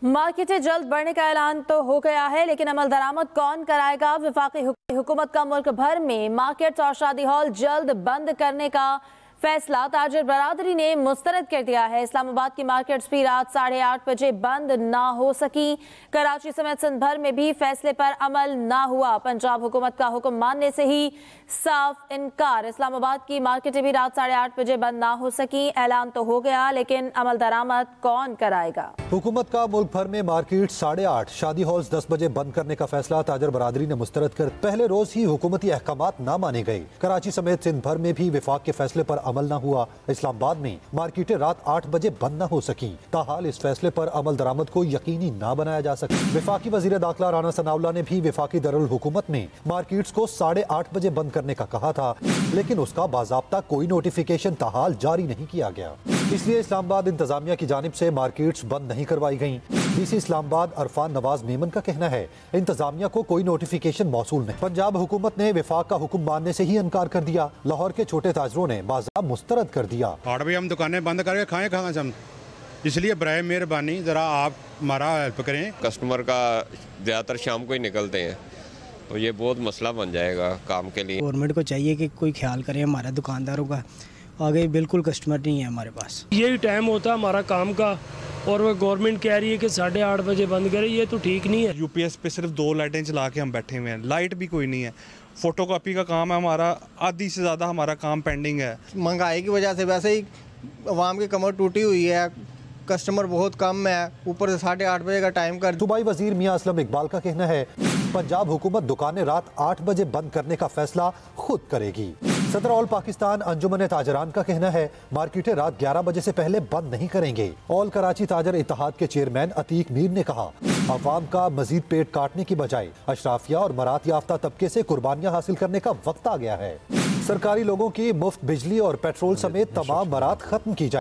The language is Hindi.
मार्केटें जल्द बढ़ने का ऐलान तो हो गया है, लेकिन अमल दरामद कौन कराएगा। वफाकी हुकूमत का मुल्क भर में मार्केट्स और शादी हॉल जल्द बंद करने का फैसला ताजिर बरादरी ने मुस्तरद कर दिया है। इस्लामाबाद की मार्केट्स भी रात 8:30 बजे बंद ना हो सकी। कराची समेत सिंध भर में भी फैसले पर अमल ना हुआ। पंजाब हुकूमत का हुक्म मानने से ही साफ इनकार। इस्लामाबाद की मार्केटें भी रात 8:30 बजे बंद ना हो सकी। ऐलान तो हो गया, लेकिन अमल दरामद कौन कराएगा। हुकूमत का मुल्क भर में मार्केट 8:30, शादी हॉल्स 10 बजे बंद करने का फैसला ताजर बरादरी ने मुस्तरद कर पहले रोज ही हुकूमती अहकामात ना माने गए। कराची समेत सिंध भर में भी विफाक के फैसले पर अमल न हुआ। इस्लामाबाद में मार्केटें रात 8 बजे बंद न हो सकी। ताहाल इस फैसले पर अमल दरामद को यकीनी ना बनाया जा सके। विफाकी वजीर दाखिला राना सनाउल्लाह ने भी विफाकी दरुल हुकूमत में मार्केट्स को 8:30 बजे बंद करने का कहा था, लेकिन उसका बाज़ाब्ता कोई नोटिफिकेशन ताहाल जारी नहीं किया गया। इसलिए इस्लामाबाद इंतजामिया की जानिब से मार्केट्स बंद नहीं करवाई गयी। डीसी इस्लामाबाद अरफान नवाज मेमन का कहना है इंतजामिया को कोई नोटिफिकेशन मौसूल नहीं। पंजाब हुकूमत ने विफाक का हुक्म मानने से ही इनकार कर दिया। लाहौर के छोटे ताजरों ने बाजार मुस्तरद कर दिया। 8 बजे हम दुकानें बंद करके खाएं कहाँ से हम, इसलिए बराए मेहरबानी ज़रा आप हमारा हेल्प करें। कस्टमर का ज़्यादातर शाम को ही निकलते हैं, तो ये बहुत मसला बन जाएगा काम के लिए। गवर्नमेंट को चाहिए कि कोई ख्याल करे हमारे दुकानदारों का। आगे बिल्कुल कस्टमर नहीं है हमारे पास। यही टाइम होता है हमारा काम का, और वो गवर्नमेंट कह रही है कि 8:30 बजे बंद करे, ये तो ठीक नहीं है। यूपीएस पे सिर्फ 2 लाइटें चला के हम बैठे हुए हैं, लाइट भी कोई नहीं है। फोटोकॉपी का काम है हमारा, आधी से ज़्यादा हमारा काम पेंडिंग है। महंगाई की वजह से वैसे ही अवाम की कमर टूटी हुई है, कस्टमर बहुत कम है, ऊपर से 8:30 बजे का टाइम कर। सूबाई वजीर मियां असलम इकबाल का कहना है पंजाब हुकूमत दुकानें रात 8 बजे बंद करने का फैसला खुद करेगी। सदर ऑल पाकिस्तान अंजुमन ताजरान का कहना है मार्केटें रात 11 बजे से पहले बंद नहीं करेंगे। ऑल कराची ताजर इत्तेहाद के चेयरमैन अतीक मीर ने कहा अवाम का मजीद पेट काटने की बजाय अशराफिया और मरात याफ्ता तबके से कुर्बानियां हासिल करने का वक्त आ गया है। सरकारी लोगों की मुफ्त बिजली और पेट्रोल समेत तमाम मरात खत्म की जाए।